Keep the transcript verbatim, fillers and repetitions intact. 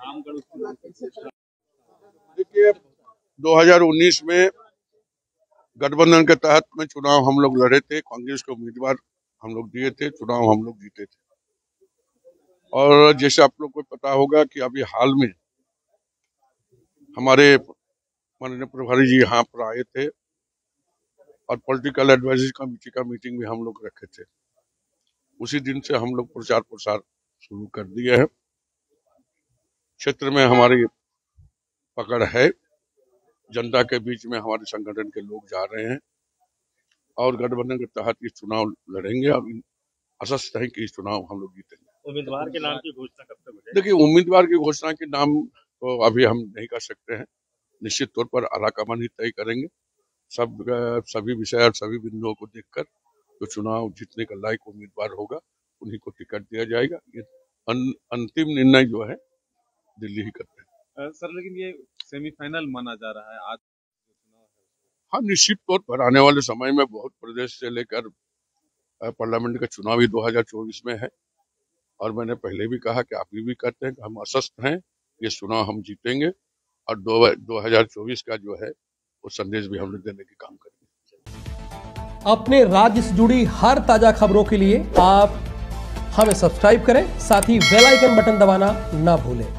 देखिए, दो हज़ार उन्नीस में गठबंधन के तहत में चुनाव हम लोग लड़े थे, कांग्रेस के उम्मीदवार हम लोग दिए थे, चुनाव हम लोग जीते थे। और जैसे आप लोग को पता होगा कि अभी हाल में हमारे माननीय प्रभारी जी यहाँ पर आए थे और पॉलिटिकल एडवाइजरी कमेटी का मीटिंग भी हम लोग रखे थे। उसी दिन से हम लोग प्रचार प्रसार शुरू कर दिए हैं। क्षेत्र में हमारी पकड़ है, जनता के बीच में हमारे संगठन के लोग जा रहे हैं और गठबंधन के तहत ये चुनाव लड़ेंगे। अब आशस्त है कि इस चुनाव हम लोग जीतेंगे। उम्मीदवार के नाम की घोषणा कब तक होगी? देखिए, उम्मीदवार की घोषणा के नाम तो अभी हम नहीं कर सकते हैं। निश्चित तौर पर आलाकमान ही तय करेंगे। सब सभी विषय और सभी बिंदुओं को देखकर जो चुनाव जीतने का लायक उम्मीदवार होगा उन्हीं को टिकट दिया जाएगा। ये अन, अंतिम निर्णय जो है दिल्ली ही करते हैं। सर, लेकिन ये सेमीफाइनल माना जा रहा है आज। हाँ, निश्चित तौर पर आने वाले समय में बहुत प्रदेश से लेकर पार्लियामेंट का चुनाव ही दो हज़ार चौबीस में है और मैंने पहले भी कहा कि आप भी कहते हैं कि हम आश्वस्त हैं, ये चुनाव हम जीतेंगे और दो हज़ार चौबीस का जो है वो संदेश भी हम लोग देने की काम करेंगे। अपने राज्य से जुड़ी हर ताजा खबरों के लिए आप हमें सब्सक्राइब करें, साथ ही बेल आइकन बटन दबाना ना भूलें।